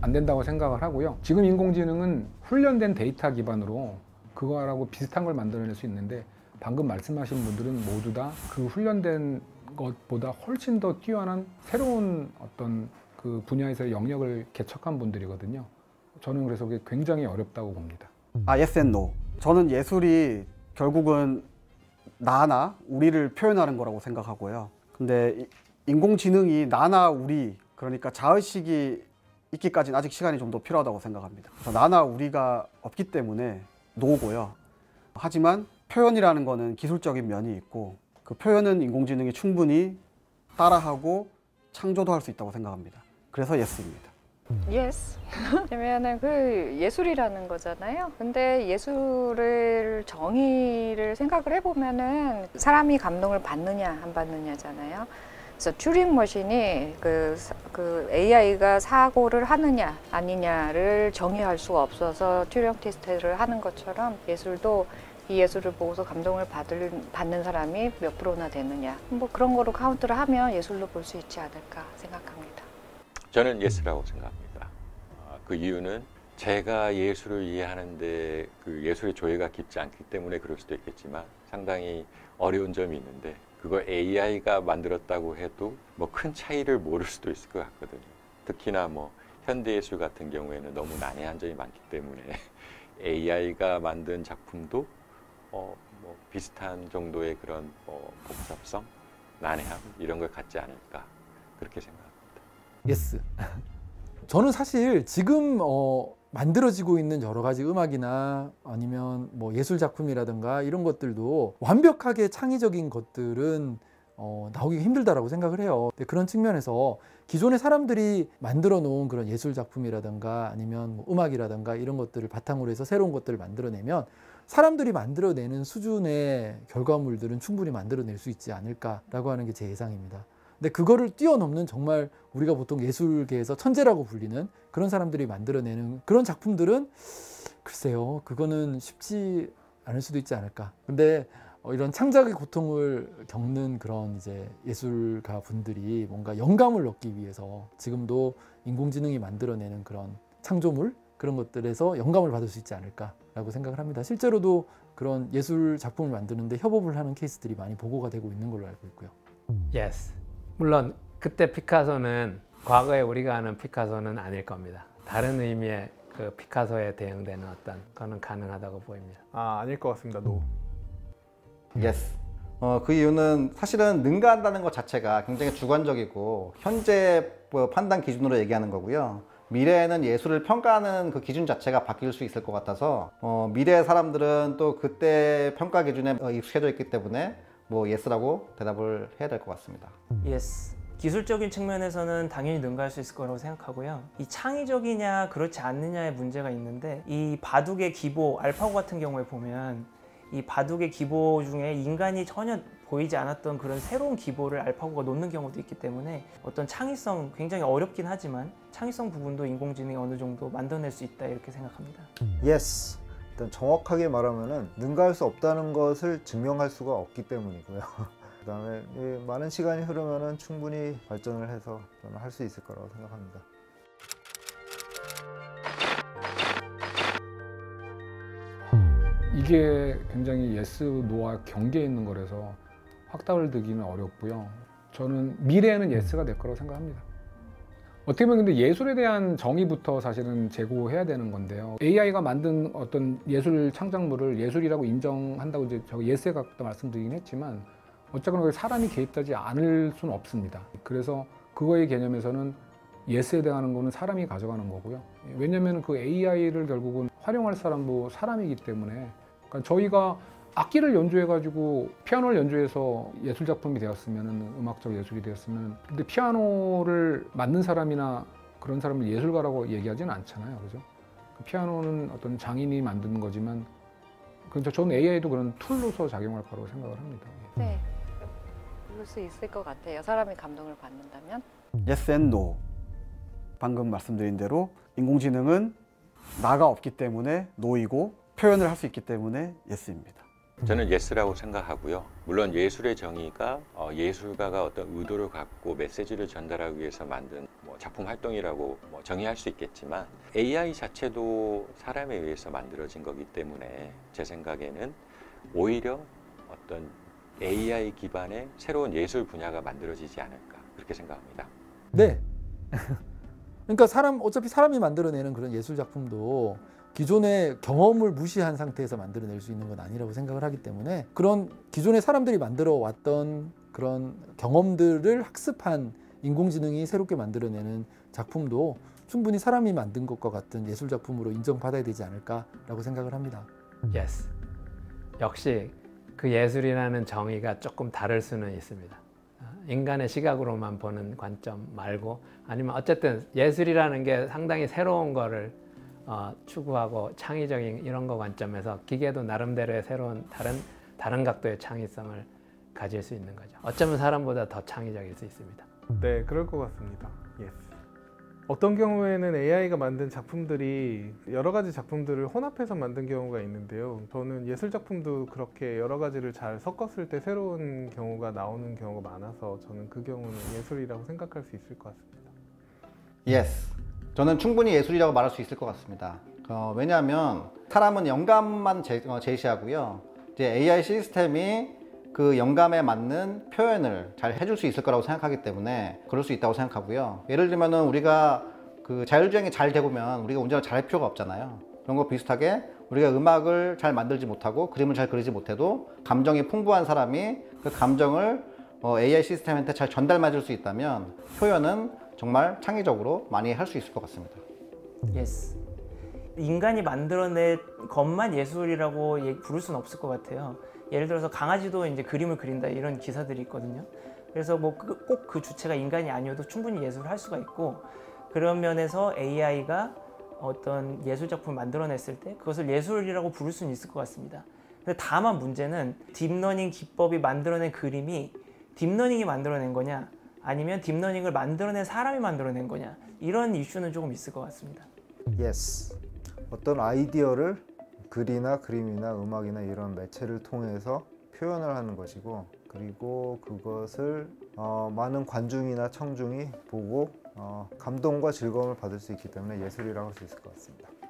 안 된다고 생각을 하고요. 지금 인공지능은 훈련된 데이터 기반으로 그거하고 비슷한 걸 만들어낼 수 있는데 방금 말씀하신 분들은 모두 다 그 훈련된 것보다 훨씬 더 뛰어난 새로운 어떤 그 분야에서 영역을 개척한 분들이거든요. 저는 그래서 그게 굉장히 어렵다고 봅니다. yes and no. 저는 예술이 결국은 나나 우리를 표현하는 거라고 생각하고요. 근데 인공지능이 나나 우리, 그러니까 자의식이 있기까지는 아직 시간이 좀 더 필요하다고 생각합니다. 그래서 나나 우리가 없기 때문에 노고요. 하지만 표현이라는 거는 기술적인 면이 있고 그 표현은 인공지능이 충분히 따라하고 창조도 할 수 있다고 생각합니다. 그래서 예스입니다. Yes. 왜냐면은 그 예술이라는 거잖아요. 근데 예술을 정의를 생각을 해보면은 사람이 감동을 받느냐 안 받느냐잖아요. 그래서 튜링 머신이 그 AI가 사고를 하느냐 아니냐를 정의할 수가 없어서 튜링 테스트를 하는 것처럼 예술도 이 예술을 보고서 감동을 받는 사람이 몇 프로나 되느냐 뭐 그런 거로 카운트를 하면 예술로 볼 수 있지 않을까 생각합니다. 저는 예스라고 생각합니다. 그 이유는 제가 예술을 이해하는데 그 예술의 조예가 깊지 않기 때문에 그럴 수도 있겠지만 상당히 어려운 점이 있는데 그걸 AI가 만들었다고 해도 뭐 큰 차이를 모를 수도 있을 것 같거든요. 특히나 뭐 현대예술 같은 경우에는 너무 난해한 점이 많기 때문에 AI가 만든 작품도 뭐 비슷한 정도의 그런 복잡성, 난해함 이런 걸 갖지 않을까 그렇게 생각합니다. 예스. 저는 사실 지금 만들어지고 있는 여러 가지 음악이나 아니면 뭐 예술 작품이라든가 이런 것들도 완벽하게 창의적인 것들은 나오기가 힘들다라고 생각을 해요. 그런 측면에서 기존의 사람들이 만들어 놓은 그런 예술 작품이라든가 아니면 뭐 음악이라든가 이런 것들을 바탕으로 해서 새로운 것들을 만들어내면 사람들이 만들어내는 수준의 결과물들은 충분히 만들어낼 수 있지 않을까라고 하는 게 제 예상입니다. 근데 그거를 뛰어넘는 정말 우리가 보통 예술계에서 천재라고 불리는 그런 사람들이 만들어내는 그런 작품들은 글쎄요, 그거는 쉽지 않을 수도 있지 않을까. 근데 이런 창작의 고통을 겪는 그런 이제 예술가 분들이 뭔가 영감을 얻기 위해서 지금도 인공지능이 만들어내는 그런 창조물 그런 것들에서 영감을 받을 수 있지 않을까라고 생각을 합니다. 실제로도 그런 예술 작품을 만드는데 협업을 하는 케이스들이 많이 보고가 되고 있는 걸로 알고 있고요. Yes. 물론 그때 피카소는 과거에 우리가 아는 피카소는 아닐 겁니다. 다른 의미의 그 피카소에 대응되는 어떤 거는 가능하다고 보입니다. 아닐 것 같습니다. No. Yes. 그 이유는 사실은 능가한다는 것 자체가 굉장히 주관적이고 현재 판단 기준으로 얘기하는 거고요. 미래에는 예술을 평가하는 그 기준 자체가 바뀔 수 있을 것 같아서 미래의 사람들은 또 그때 평가 기준에 익숙해져 있기 때문에 뭐 예스라고 대답을 해야 될 것 같습니다. Yes. 기술적인 측면에서는 당연히 능가할 수 있을 거라고 생각하고요. 이 창의적이냐 그렇지 않느냐의 문제가 있는데 이 바둑의 기보, 알파고 같은 경우에 보면 이 바둑의 기보 중에 인간이 전혀 보이지 않았던 그런 새로운 기보를 알파고가 놓는 경우도 있기 때문에 어떤 창의성, 굉장히 어렵긴 하지만 창의성 부분도 인공지능이 어느 정도 만들어낼 수 있다 이렇게 생각합니다. Yes. 일단 정확하게 말하면은 능가할 수 없다는 것을 증명할 수가 없기 때문이고요. 그 다음에 많은 시간이 흐르면은 충분히 발전을 해서 저는 할 수 있을 거라고 생각합니다. 이게 굉장히 예스, 노와 경계에 있는 거라서 확답을 드기는 어렵고요. 저는 미래에는 예스가 될 거라고 생각합니다. 어떻게 보면 근데 예술에 대한 정의부터 사실은 제고해야 되는 건데요. AI가 만든 어떤 예술 창작물을 예술이라고 인정한다고 이제 저 예스에 가깝다 말씀드리긴 했지만 어쨌거나 사람이 개입되지 않을 수는 없습니다. 그래서 그거의 개념에서는 예스에 대한 거는 사람이 가져가는 거고요. 왜냐하면 그 AI를 결국은 활용할 사람도 사람이기 때문에 그러니까 저희가 악기를 연주해가지고 피아노를 연주해서 예술작품이 되었으면 음악적 예술이 되었으면 근데 피아노를 만든 사람이나 그런 사람을 예술가라고 얘기하지는 않잖아요. 그죠? 피아노는 어떤 장인이 만든 거지만 저는 AI도 그런 툴로서 작용할 거라고 생각을 합니다. 네, 그럴 수 있을 것 같아요. 사람이 감동을 받는다면. Yes and no. 방금 말씀드린 대로 인공지능은 나가 없기 때문에 no이고 표현을 할 수 있기 때문에 yes입니다. 저는 예스라고 생각하고요. 물론 예술의 정의가 예술가가 어떤 의도를 갖고 메시지를 전달하기 위해서 만든 작품 활동이라고 정의할 수 있겠지만 AI 자체도 사람에 의해서 만들어진 거기 때문에 제 생각에는 오히려 어떤 AI 기반의 새로운 예술 분야가 만들어지지 않을까 그렇게 생각합니다. 네. 그러니까 어차피 사람이 만들어내는 그런 예술 작품도 기존의 경험을 무시한 상태에서 만들어낼 수 있는 건 아니라고 생각을 하기 때문에 그런 기존의 사람들이 만들어 왔던 그런 경험들을 학습한 인공지능이 새롭게 만들어내는 작품도 충분히 사람이 만든 것과 같은 예술 작품으로 인정받아야 되지 않을까라고 생각을 합니다. Yes. 역시 그 예술이라는 정의가 조금 다를 수는 있습니다. 인간의 시각으로만 보는 관점 말고 아니면 어쨌든 예술이라는 게 상당히 새로운 거를 추구하고 창의적인 이런 거 관점에서 기계도 나름대로의 새로운 다른 각도의 창의성을 가질 수 있는 거죠. 어쩌면 사람보다 더 창의적일 수 있습니다. 네, 그럴 것 같습니다. Yes. 어떤 경우에는 AI가 만든 작품들이 여러 가지 작품들을 혼합해서 만든 경우가 있는데요. 저는 예술 작품도 그렇게 여러 가지를 잘 섞었을 때 새로운 경우가 나오는 경우가 많아서 저는 그 경우는 예술이라고 생각할 수 있을 것 같습니다. Yes. 저는 충분히 예술이라고 말할 수 있을 것 같습니다. 왜냐하면 사람은 영감만 제시하고요. 이제 AI 시스템이 그 영감에 맞는 표현을 잘 해줄 수 있을 거라고 생각하기 때문에 그럴 수 있다고 생각하고요. 예를 들면은 우리가 그 자율주행이 잘 되고면 우리가 운전을 잘 할 필요가 없잖아요. 그런 거 비슷하게 우리가 음악을 잘 만들지 못하고 그림을 잘 그리지 못해도 감정이 풍부한 사람이 그 감정을 AI 시스템한테 잘 전달해 줄 수 있다면 표현은 정말 창의적으로 많이 할 수 있을 것 같습니다. Yes. 인간이 만들어낸 것만 예술이라고 부를 수는 없을 것 같아요. 예를 들어서 강아지도 이제 그림을 그린다 이런 기사들이 있거든요. 그래서 뭐 꼭 그 주체가 인간이 아니어도 충분히 예술을 할 수가 있고 그런 면에서 AI가 어떤 예술 작품을 만들어냈을 때 그것을 예술이라고 부를 수는 있을 것 같습니다. 근데 다만 문제는 딥러닝 기법이 만들어낸 그림이 딥러닝이 만들어낸 거냐 아니면 딥러닝을 만들어낸 사람이 만들어낸 거냐 이런 이슈는 조금 있을 것 같습니다. Yes. 어떤 아이디어를 글이나 그림이나 음악이나 이런 매체를 통해서 표현을 하는 것이고 그리고 그것을 많은 관중이나 청중이 보고 감동과 즐거움을 받을 수 있기 때문에 예술이라고 할 수 있을 것 같습니다.